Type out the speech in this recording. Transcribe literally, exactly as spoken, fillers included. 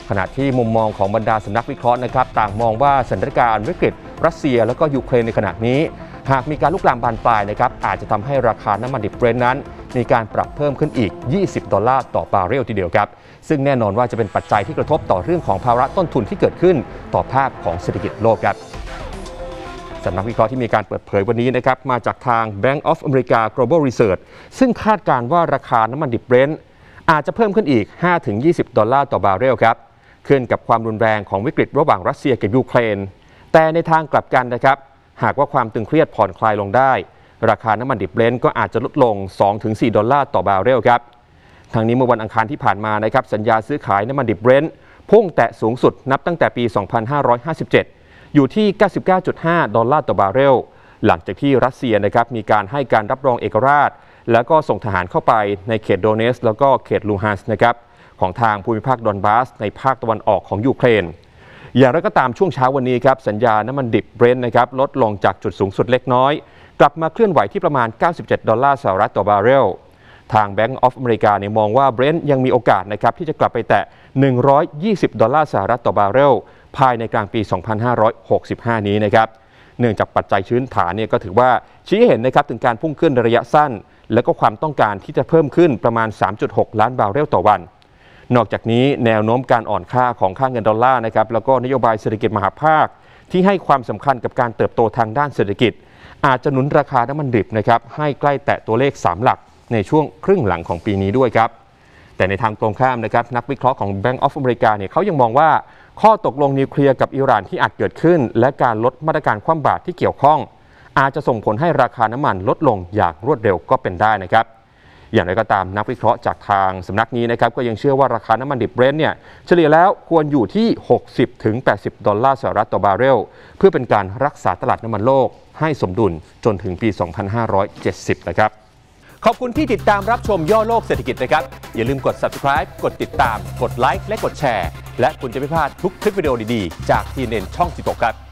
ขณะที่มุมมองของบรรดาสำนักวิเคราะห์นะครับต่างมองว่าสถานการณ์วิกฤตรัสเซียและก็ยูเครนในขณะนี้หากมีการลุกลามบานปลายนะครับอาจจะทำให้ราคาน้ำมันดิบเบรนท์นั้นมีการปรับเพิ่มขึ้นอีกยี่สิบดอลลาร์ต่อบาร์เรลทีเดียวครับซึ่งแน่นอนว่าจะเป็นปัจจัยที่กระทบต่อเรื่องของภาระต้นทุนที่เกิดขึ้นต่อภาพของเศรษฐกิจโลกครับสำนักวิเคราะห์ที่มีการเปิดเผยวันนี้นะครับมาจากทาง Bank of America Global Research ซึ่งคาดการณ์ว่าราคาน้ำมันดิบเบรนท์อาจจะเพิ่มขึ้นอีก ห้าถึงยี่สิบ ดอลลาร์ต่อบาร์เรลครับขึ้นกับความรุนแรงของวิกฤตระหว่างรัสเซียกับยูเครนแต่ในทางกลับกันนะครับหากว่าความตึงเครียดผ่อนคลายลงได้ราคาน้ำมันดิบเบรนท์ก็อาจจะลดลง สองถึงสี่ ดอลลาร์ต่อบาร์เรลครับทางนี้เมื่อวันอังคารที่ผ่านมานะครับสัญญาซื้อขายน้ำมันดิบเบรนท์พุ่งแตะสูงสุดนับตั้งแต่ปี สองพันห้าร้อยห้าสิบเจ็ด อยู่ที่ เก้าสิบเก้าจุดห้า ดอลลาร์ต่อบาร์เรลหลังจากที่รัสเซียนะครับมีการให้การรับรองเอกราชแล้วก็ส่งทหารเข้าไปในเขตโดเนสแล้วก็เขตลูฮันสก์นะครับของทางภูมิภาคดอนบาสในภาคตะวันออกของยูเครนอย่างไรก็ตามช่วงเช้าวันนี้ครับสัญญาน้ำมันดิบเบรนท์นะครับลดลงจากจุดสูงสุดเล็กน้อยกลับมาเคลื่อนไหวที่ประมาณเก้าสิบเจ็ดดอลลาร์สหรัฐต่อบาร์เรลทาง Bank of America เนี่ยมองว่าเบรนท์ยังมีโอกาสนะครับที่จะกลับไปแตะหนึ่งร้อยยี่สิบดอลลาร์สหรัฐต่อบาร์เรลภายในกลางปี สองพันห้าร้อยหกสิบห้า นี้นะครับเนื่องจากปัจจัยชื้นฐานเนี่ยก็ถือว่าชี้ให้เห็นนะครับถึงการพุ่งขึ้นในระยะสั้นและก็ความต้องการที่จะเพิ่มขึ้นประมาณ สามจุดหก ล้านบาร์เรลต่อวันนอกจากนี้แนวโน้มการอ่อนค่าของค่าเงินดอลลาร์นะครับแล้วก็นโยบายเศรษฐกิจมหภาคที่ให้ความสำคัญกับการเติบโตทางด้านเศรษฐกิจอาจจะหนุนราคาน้ำมันดิบนะครับให้ใกล้แตะตัวเลขสามหลักในช่วงครึ่งหลังของปีนี้ด้วยครับแต่ในทางตรงข้ามนะครับนักวิเคราะห์ของ Bank of America เนี่ยเขายังมองว่าข้อตกลงนิวเคลียร์กับอิหร่านที่อาจเกิดขึ้นและการลดมาตรการคว่ำบาตรที่เกี่ยวข้องอาจจะส่งผลให้ราคาน้ำมันลดลงอย่างรวดเร็วก็เป็นได้นะครับอย่างไรก็ตามนักวิเคราะห์จากทางสำนักนี้นะครับก็ยังเชื่อว่าราคาน้ำมันดิบเบรนท์เนี่ยเฉลี่ยแล้วควรอยู่ที่ หกสิบถึงแปดสิบ ดอลลาร์สหรัฐต่อบาร์เรลเพื่อเป็นการรักษาตลาดน้ำมันโลกให้สมดุลจนถึงปี สองพันห้าร้อยเจ็ดสิบ นะครับขอบคุณที่ติดตามรับชมย่อโลกเศรษฐกิจนะครับอย่าลืมกด Subscribe กดติดตามกดไลค์และกดแชร์และคุณจะไม่พลาดทุกคลิปวิดีโอดีๆจาก ที เอ็น เอ็น ช่องสิบหกครับ